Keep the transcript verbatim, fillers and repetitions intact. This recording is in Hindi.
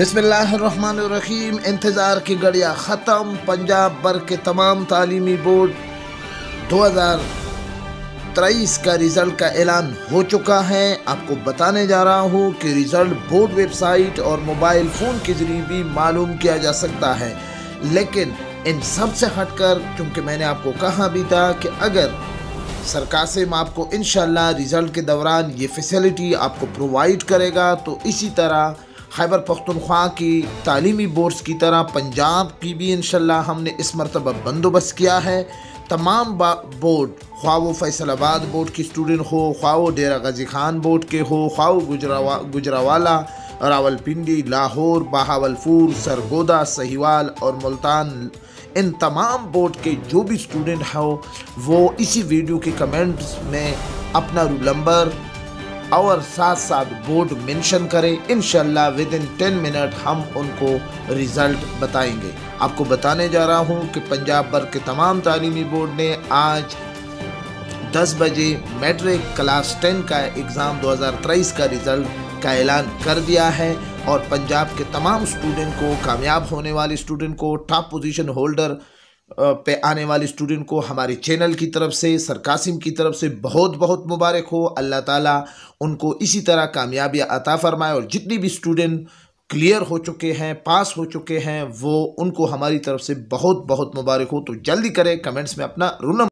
बिस्मिल्लाहिर्रहमानिर्रहीम। इंतज़ार की घड़ियाँ ख़त्म। पंजाब भर के तमाम तालीमी बोर्ड दो हज़ार तेईस का रिज़ल्ट का ऐलान हो चुका है। आपको बताने जा रहा हूँ कि रिज़ल्ट बोर्ड वेबसाइट और मोबाइल फ़ोन के ज़रिए भी मालूम किया जा सकता है, लेकिन इन सब से हटकर, क्योंकि मैंने आपको कहा भी था कि अगर सरकासिम आपको इंशाल्लाह रिज़ल्ट के दौरान ये फैसिलिटी आपको प्रोवाइड करेगा, तो इसी तरह खैबर पख्तूनख्वा की तालीमी बोर्ड्स की तरह पंजाब की भी इंशाल्लाह हमने इस मरतबा बंदोबस्त किया है। तमाम बोर्ड, ख्वाह वो फैसलाबाद बोर्ड की स्टूडेंट हो, ख्वाह वो डेरा गाजी खान बोर्ड के हो, ख्वाह वो गुजरावा गुजरावाला, रावलपिंडी, लाहौर, बहावलपुर, सरगोदा, सहीवाल और मुल्तान, इन तमाम बोर्ड के जो भी स्टूडेंट हो वो इसी वीडियो के कमेंट्स में अपना रोल नंबर और साथ साथ बोर्ड मेंशन करें। इंशाल्लाह विद इन टेन मिनट हम उनको रिज़ल्ट बताएंगे। आपको बताने जा रहा हूं कि पंजाब भर के तमाम तालीमी बोर्ड ने आज दस बजे मैट्रिक क्लास टेन का एग्ज़ाम दो हज़ार तेईस का रिज़ल्ट का ऐलान कर दिया है और पंजाब के तमाम स्टूडेंट को, कामयाब होने वाले स्टूडेंट को, टॉप पोजीशन होल्डर पे आने वाले स्टूडेंट को हमारे चैनल की तरफ से, सरकासिम की तरफ से बहुत बहुत मुबारक हो। अल्लाह ताला उनको इसी तरह कामयाबी अता फरमाए और जितनी भी स्टूडेंट क्लियर हो चुके हैं, पास हो चुके हैं, वो उनको हमारी तरफ से बहुत बहुत मुबारक हो। तो जल्दी करें, कमेंट्स में अपना रोल